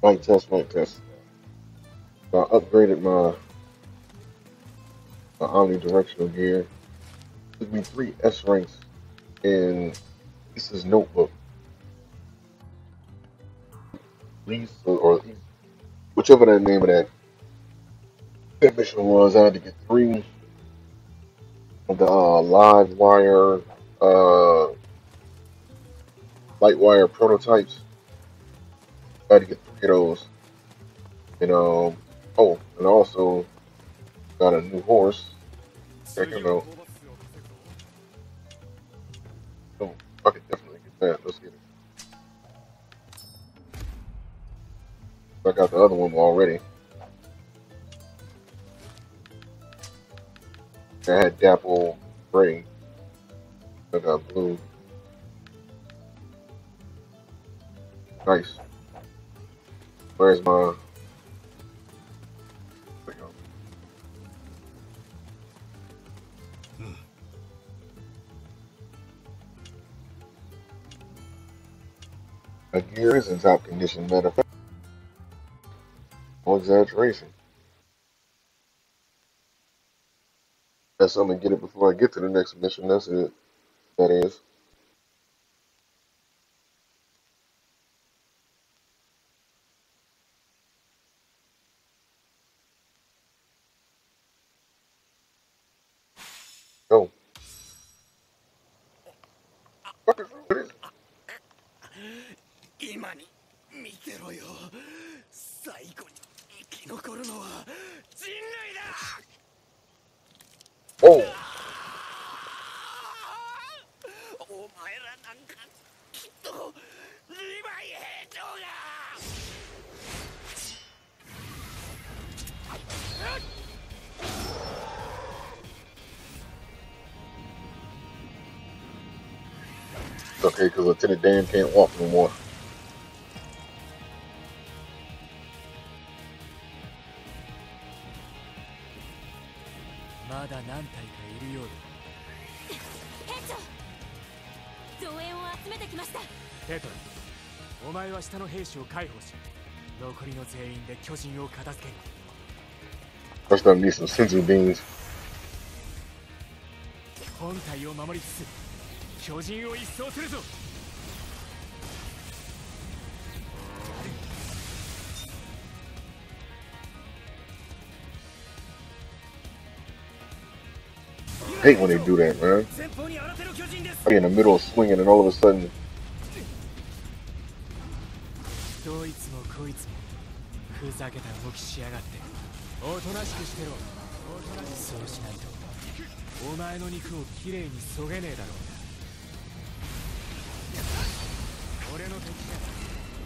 Mic test, mic test. So I upgraded my omnidirectional gear. Took me three S ranks in Lisa's notebook. Lisa or whichever the name of that mission was, I had to get three of the live wire, uh, light wire prototypes. I had to get three of those. And oh, and also got a new horse. Check him out. Oh, I could definitely get that. Let's get it. I got the other one already. I had dapple gray. I got blue. Nice. Where's my? There you go. My gear is in top condition. Matter of fact, no exaggeration. Guess I'm gonna get it before I get to the next mission. That's it. That is. Go. What is wrong with this? 今に見てろよ。最後に生き残るのは人類だ。 Oh. お前らなんかきっとリヴァイ兵長が。 Okay, because Lieutenant Dan can't walk no more. まだ何体かいるようだ。 兵長、増援を集めてきました。 ペトラ、お前は下の兵士を解放し、残りの全員で巨人を片付ける。 First, I need some sensor beams. 本体を守りつつ、巨人を一掃するぞ。 I hate when they do that, man. I be in the middle of swinging and all of a sudden. どいつもこいつもふざけた動きしやがって。おとなしくしてろ。そうしないとお前の肉をきれいにそげねえだろう。俺の敵だ。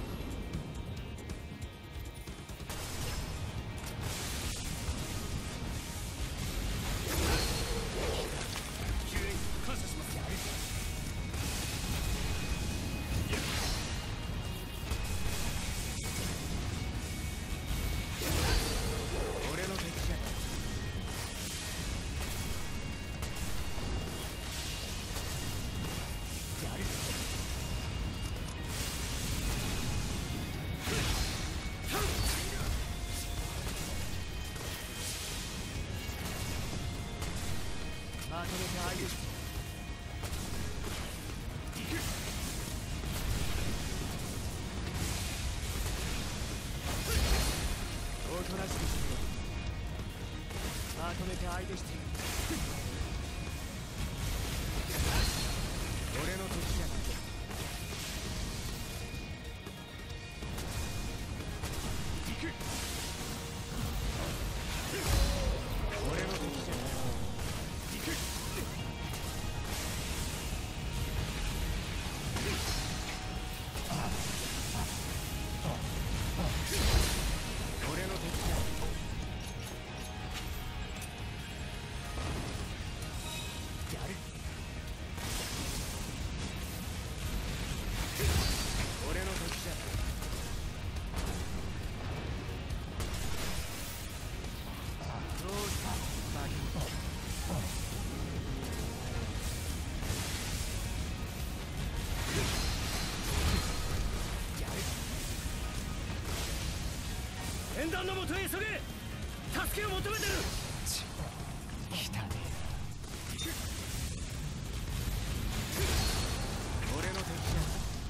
まとめて相手している。俺の敵じゃない。行く。俺の敵じゃない。行く。俺の敵じゃない。 団のもとへ急げ。助けを求めてる。来たね。俺の敵だ。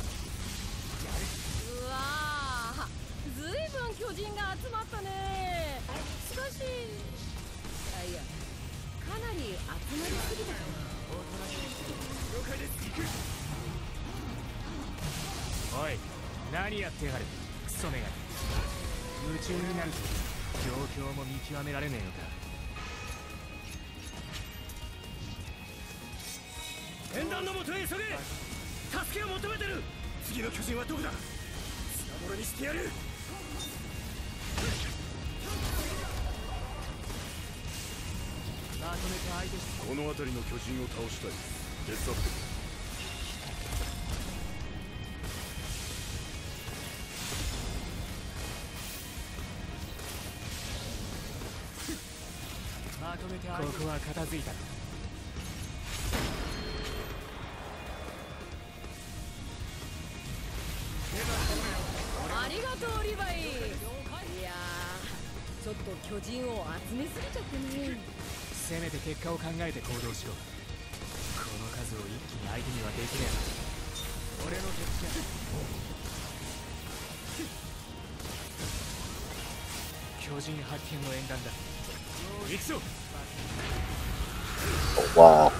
うわー、ずいぶん巨人が集まったね。しかしいや、かなり集まりすぎたかな。 了解です。行く。おい、何やってやがる。クソメガネ。夢中になると状況も見極められねえのか。演壇のもとへ急げ。助けを求めてる。次の巨人はどこだ。砂漏れにしてやる。まとめて相手して。 この辺りの巨人を倒したい。手伝って。 まとめて相手。ここは片付いた。 ありがとうリヴァイ。いやー、ちょっと巨人を集めすぎちゃってね。 せめて結果を考えて行動しろ。この数を一気に相手にはできねえ。俺の敵だ。巨人発見の演壇だ。行くぞ。 Wow.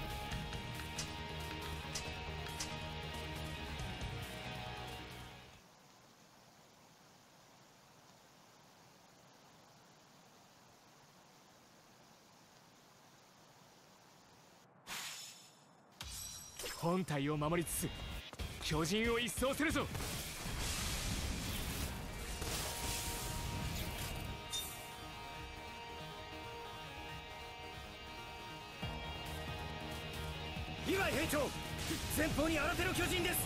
本体を守りつつ巨人を一掃するぞ。リヴァイ兵長、前方に新手の巨人です。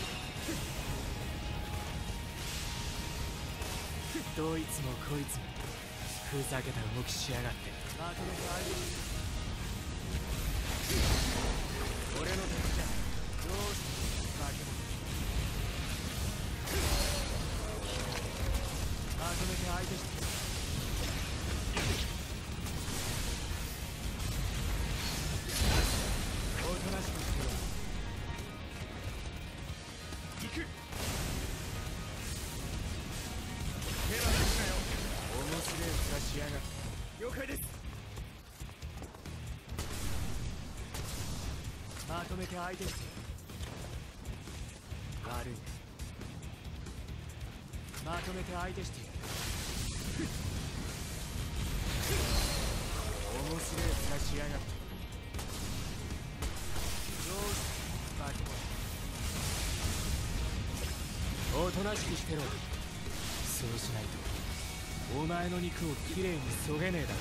どいつもこいつもふざけた動きしやがって。まとめて相手に。俺の敵だ。どうして化け物。まとめて相手して。おとなしくしてろ。行く。手は出すなよ。面白い面しやがって。了解です。まとめて相手して。悪い。まとめて相手してやる。面白い面しやがって。どうしてバケモン。おとなしくしてろ。そうしないとお前の肉をきれいにそげねえだろ。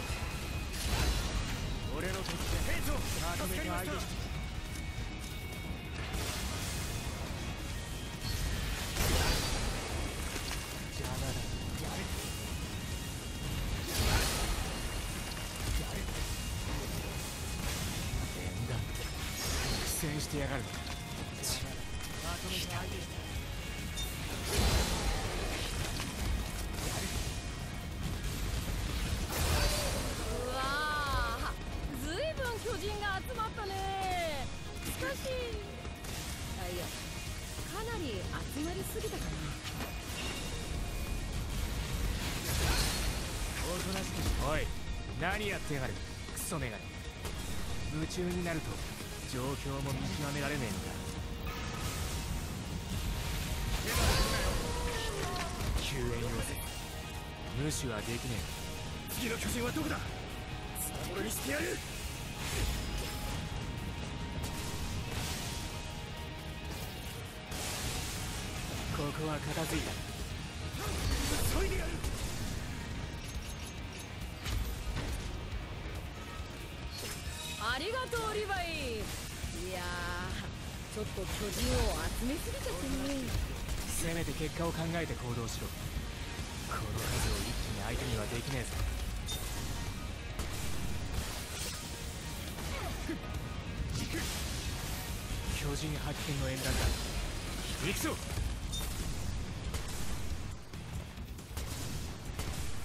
俺の敵で兵長、まとめて相手して。邪魔だ。縁だ。苦戦してやがる。まとめて相手して。 うわー、ずいぶん巨人が集まったね。しかしいや、かなり集まりすぎたかな。 おとなしくし。おい、何やってやがる。クソメガネ。夢中になると状況も見極められねえのか。救援要請。無視はできねえ。次の巨人はどこだ。砂漏れにしてやる。ここは片付いた。急いでやる。 ありがとうリヴァイ。いやー、ちょっと巨人を集めすぎちゃってね。 せめて結果を考えて行動しろ。この数を一気に相手にはできねえぞ。巨人発見の演壇だ。行くぞ。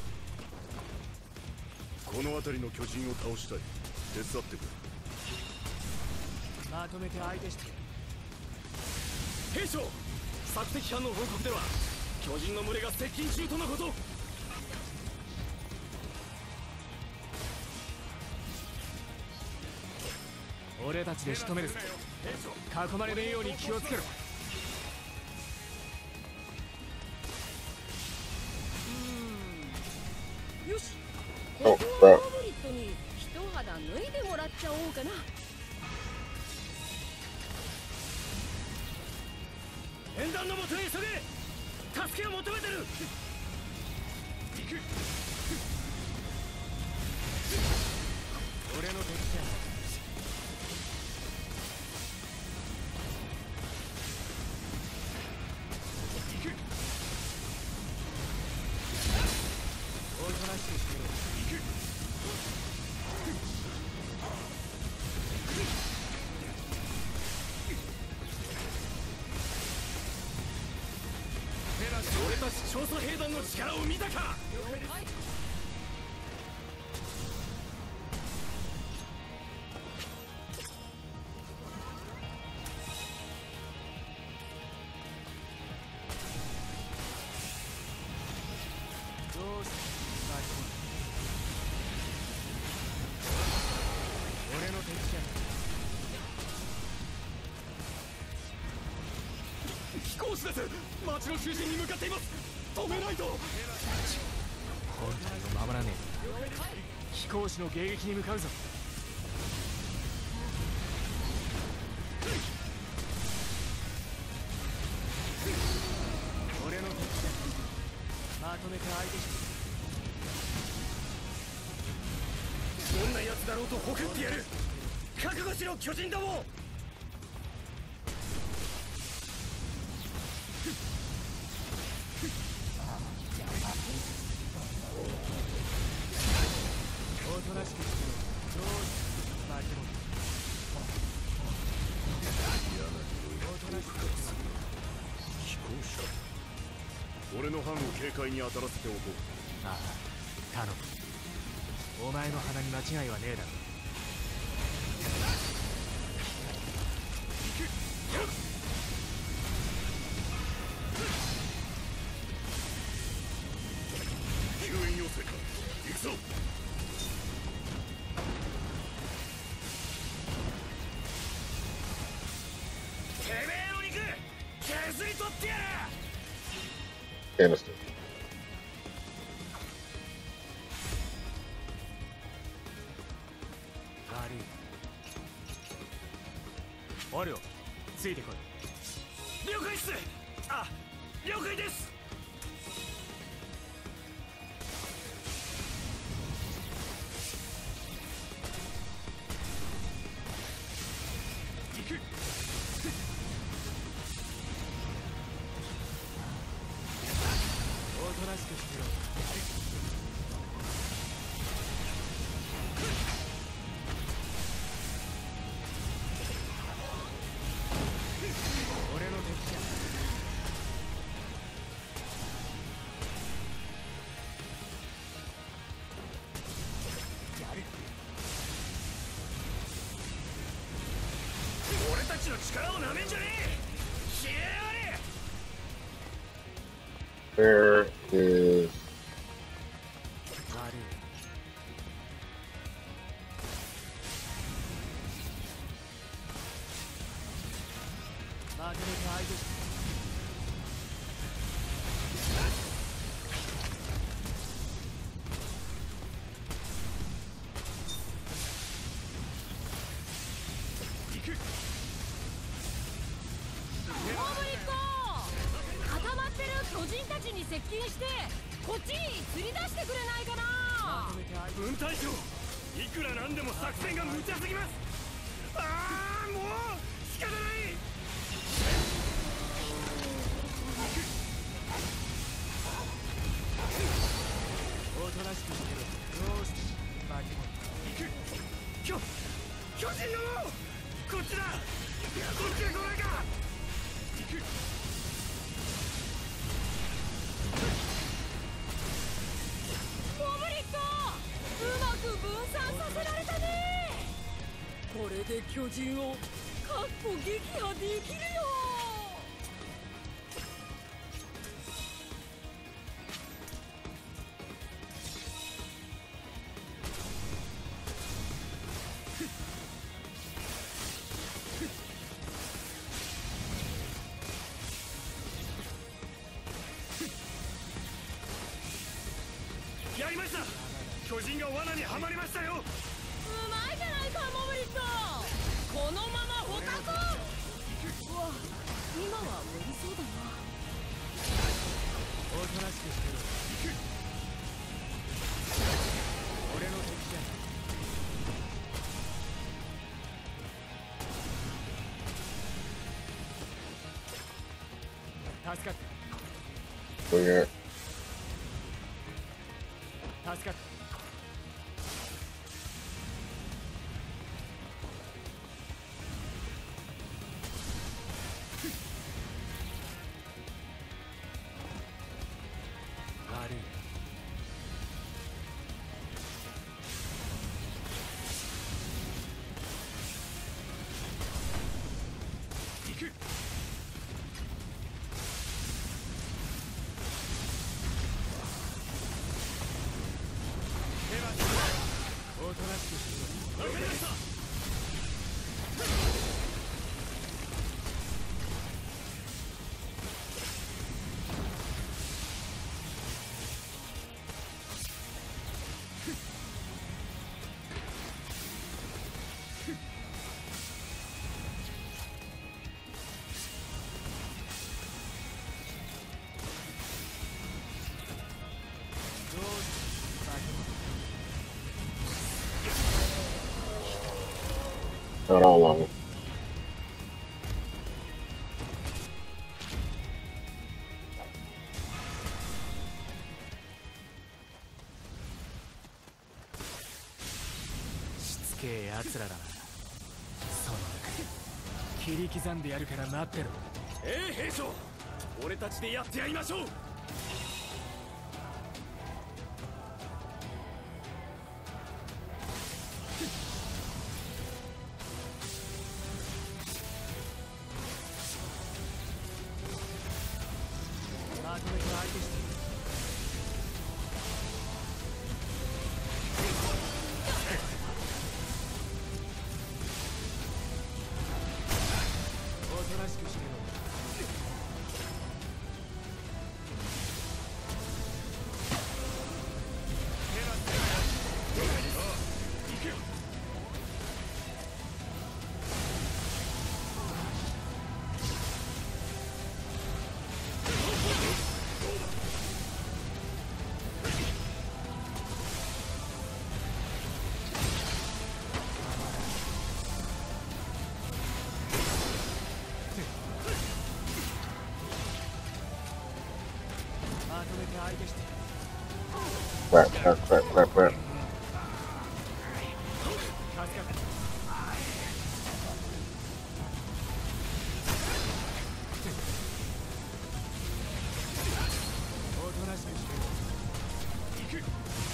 辺りの巨人を倒したい。手伝ってくれ。 まとめて相手してやる。 兵長、索敵班の報告では巨人の群れが接近中とのこと。 俺たちで仕留めるぞ。囲まれるように気をつけろ。 よし、 おここはゴブリットに一肌脱いでもらっちゃおうかな。 演壇のもとへ急げ。助けを求めてる。 俺の敵じゃ。おとなしくしてろ。 俺たち調査兵団の力を見たか。 どうして俺の敵じゃ。 飛行士です。町の中心に向かっています。止めないと。 本体を守らねえ。飛行士の迎撃に向かうぞ。俺の敵だ。まとめて相手して。 どんな奴だろうとほくってやる。覚悟しろ巨人ども。 おとなしくしてろ。どうして化け物。おとなしくしてろ。 飛行車。俺の班を警戒に当たらせておこう。 ああ、頼む。お前の鼻に間違いはねえだろ。 救援要請か。行くぞ。 てめえの肉削り取ってやる。 Canister. 悪い。おるよ、ついてこい。 了解っす。あ、了解です。行く。 おとなしくしてろ。俺の敵じゃ。やる。 俺たちの力をなめんじゃねえ。消えやがれ。 Where is 悪い。まとめて相手して。 ゴブリット、固まってる巨人たちに接近してこっちに釣り出してくれないかな。 まとめて相手して。 分隊長、いくらなんでも作戦が無茶すぎます。ああ、もう仕方ない。 おとなしくしてろ。どうして化け物。 巨人よ、こっちだ。こっちへ来ないか。 ゴブリット、うまく分これで巨人をかっこ撃破できるよ。 やりました。巨人が罠にはまりましたよ。 うまいじゃないかモブリット。このまま捕獲。うわ、今は無理そうだな。 おとなしくしてろ。俺の敵じゃない。助かった。 Where? 助かった。悪い。 行く。 おとなしくしてろ。 わかりました。 どうしたバケモン。 Not all of them. しつけえ奴らだな。その中切り刻んでやるから待ってろ。 兵長、俺たちでやってやりましょう。 まとめて相手して。おとなしくしてろ。まとめて相手して。 Crap, crap, crap, crap, crap. 助かった。 おとなしくしてろ。 行く。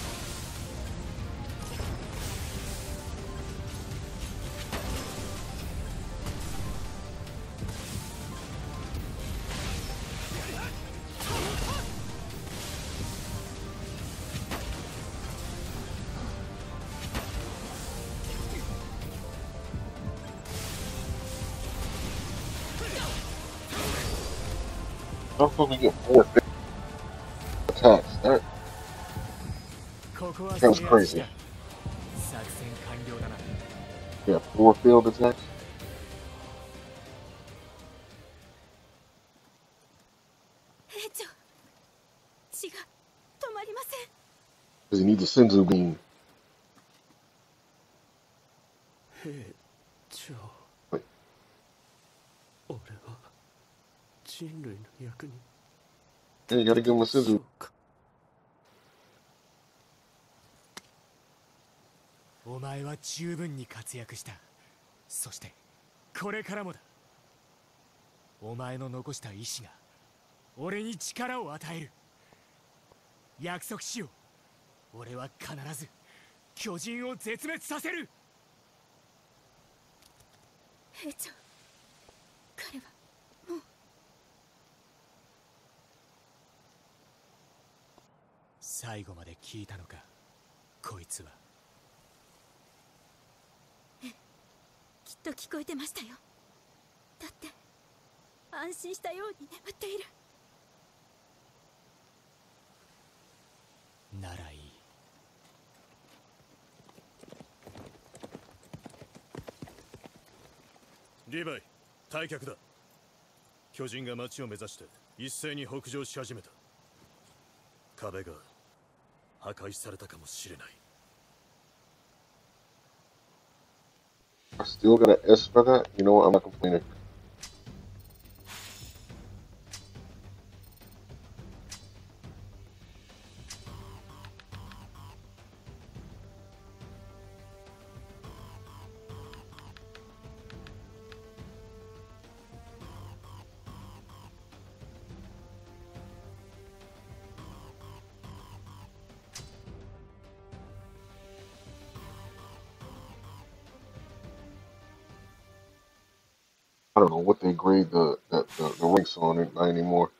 How the fuck we get 4 attacks? That ここは That was 制圧 crazy. した。作戦完了だな。 yeah, 4 field attacks. 兵長、血が止まりません。 Because he needs a Senzu beam. 兵長、 はい俺は人類の役に Yeah, you gotta give him a しよ Senzu. うか。 お前は十分に活躍した。そしてこれからもだ。お前の残した意志が俺に力を与える。約束しよう。俺は必ず巨人を絶滅させる。 兵長、彼はもう。 最後まで聞いたのか、こいつは。 きっと聞こえてましたよ。だって安心したように眠っている。 ならいい。 リヴァイ、退却だ。巨人が町を目指して一斉に北上し始めた。壁が破壊されたかもしれない。 I still got an S for that. You know what? I'm not complaining. I don't know what they grade the ranks on it, not anymore.